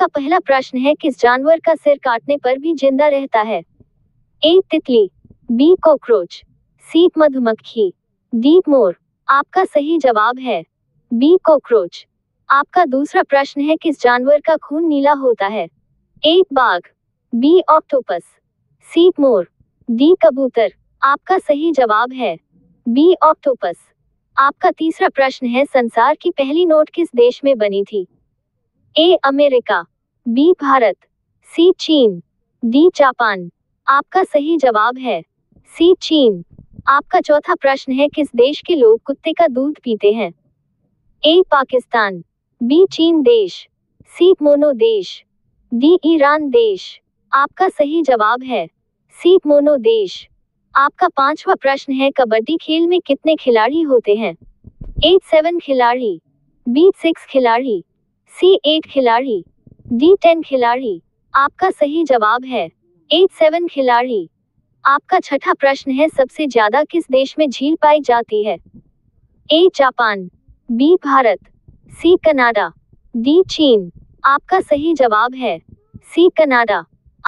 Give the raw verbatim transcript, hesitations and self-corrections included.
आपका पहला प्रश्न है, किस जानवर का सिर काटने पर भी जिंदा रहता है? ए तितली, बी कॉकरोच, सी मधुमक्खी, डी मोर। आपका सही जवाब है बी कॉकरोच। आपका दूसरा प्रश्न है, किस जानवर का खून नीला होता है? ए बाघ, बी ऑक्टोपस, सी मोर, डी कबूतर। आपका सही जवाब है बी ऑक्टोपस। आपका तीसरा प्रश्न है, संसार की पहली नोट किस देश में बनी थी? A America, B Bharat, C चीन, डी जापान। आपका सही जवाब है सी चीन। आपका चौथा प्रश्न है, किस देश के लोग कुत्ते का दूध पीते हैं? ए पाकिस्तान, बी चीन देश, सी मोनो देश, डी ईरान देश। आपका सही जवाब है सी मोनो देश। आपका पांचवा प्रश्न है, कबड्डी खेल में कितने खिलाड़ी होते हैं? ए सेवन खिलाड़ी, बी सिक्स खिलाड़ी, सी एट खिलाड़ी, डी टेन खिलाड़ी। आपका सही जवाब है ए सेवन खिलाड़ी। आपका छठा प्रश्न है, सबसे ज्यादा किस देश में झील पाई जाती है? A Japan, B Bharat, C Canada, D चीन। आपका सही जवाब है सी कनाडा।